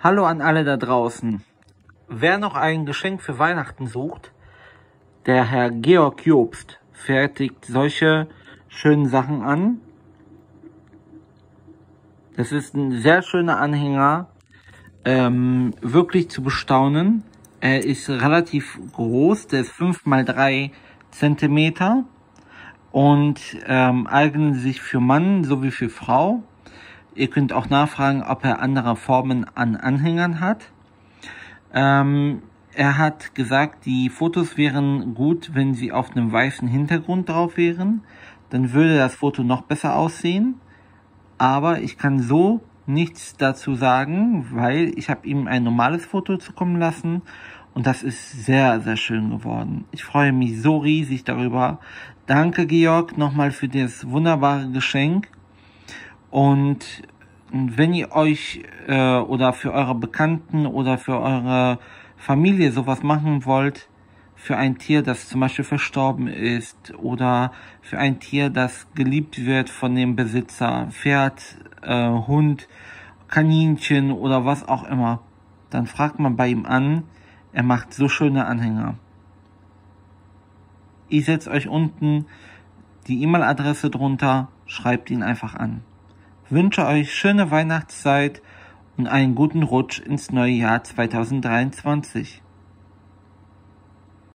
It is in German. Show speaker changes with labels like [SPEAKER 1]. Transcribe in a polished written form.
[SPEAKER 1] Hallo an alle da draußen. Wer noch ein Geschenk für Weihnachten sucht, der Herr Georg Jobst fertigt solche schönen Sachen an. Das ist ein sehr schöner Anhänger, wirklich zu bestaunen. Er ist relativ groß, der ist 5 mal 3 Zentimeter und eignet sich für Mann sowie für Frau. Ihr könnt auch nachfragen, ob er andere Formen an Anhängern hat. Er hat gesagt, die Fotos wären gut, wenn sie auf einem weißen Hintergrund drauf wären. Dann würde das Foto noch besser aussehen. Aber ich kann so nichts dazu sagen, weil ich habe ihm ein normales Foto zukommen lassen. Und das ist sehr, sehr schön geworden. Ich freue mich so riesig darüber. Danke, Georg, nochmal für das wunderbare Geschenk. Und wenn ihr euch oder für eure Bekannten oder für eure Familie sowas machen wollt, für ein Tier, das zum Beispiel verstorben ist oder für ein Tier, das geliebt wird von dem Besitzer, Pferd, Hund, Kaninchen oder was auch immer, dann fragt man bei ihm an. Er macht so schöne Anhänger. Ich setze euch unten die E-Mail-Adresse drunter, schreibt ihn einfach an. Wünsche euch schöne Weihnachtszeit und einen guten Rutsch ins neue Jahr 2023.